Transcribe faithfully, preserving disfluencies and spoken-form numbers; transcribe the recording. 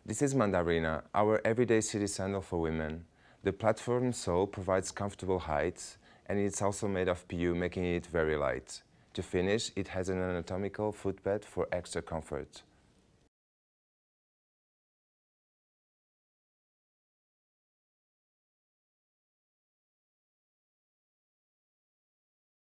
This is Mandarina, our everyday city sandal for women. The platform sole provides comfortable height, and it's also made of P U, making it very light. To finish, it has an anatomical footbed for extra comfort.